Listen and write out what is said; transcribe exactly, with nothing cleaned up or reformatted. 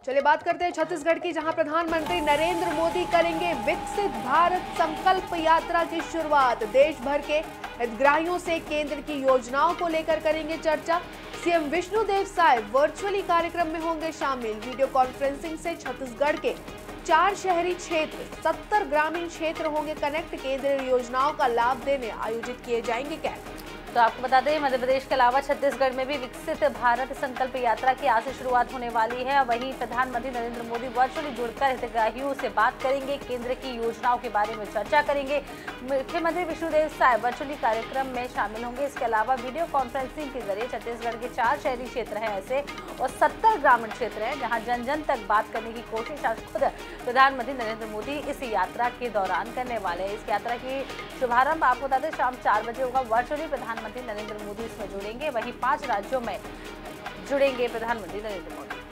चलिए बात करते हैं छत्तीसगढ़ की, जहां प्रधानमंत्री नरेंद्र मोदी करेंगे विकसित भारत संकल्प यात्रा की शुरुआत। देश भर के हितग्राहियों से केंद्र की योजनाओं को लेकर करेंगे चर्चा। सीएम विष्णुदेव साय वर्चुअली कार्यक्रम में होंगे शामिल। वीडियो कॉन्फ्रेंसिंग से छत्तीसगढ़ के चार शहरी क्षेत्र, सत्तर ग्रामीण क्षेत्र होंगे कनेक्ट। केंद्रीय योजनाओं का लाभ देने आयोजित किए जाएंगे कैंप। तो आपको बता दें, मध्य प्रदेश के अलावा छत्तीसगढ़ में भी विकसित भारत संकल्प यात्रा की आज से शुरुआत होने वाली है। वहीं प्रधानमंत्री नरेंद्र मोदी वर्चुअली जुड़कर हितग्राहियों से बात करेंगे, केंद्र की योजनाओं के बारे में चर्चा करेंगे। मुख्यमंत्री विष्णुदेव साय वर्चुअली कार्यक्रम में शामिल होंगे। इसके अलावा वीडियो कॉन्फ्रेंसिंग के जरिए छत्तीसगढ़ के चार शहरी क्षेत्र हैं ऐसे और सत्तर ग्रामीण क्षेत्र हैं जहाँ जन जन तक बात करने की कोशिश आज खुद प्रधानमंत्री नरेंद्र मोदी इस यात्रा के दौरान करने वाले हैं। इस यात्रा की शुभारंभ आपको बता दें शाम चार बजे होगा। वर्चुअली प्रधानमंत्री नरेंद्र मोदी इसमें जुड़ेंगे। वहीं पांच राज्यों में जुड़ेंगे प्रधानमंत्री नरेंद्र मोदी।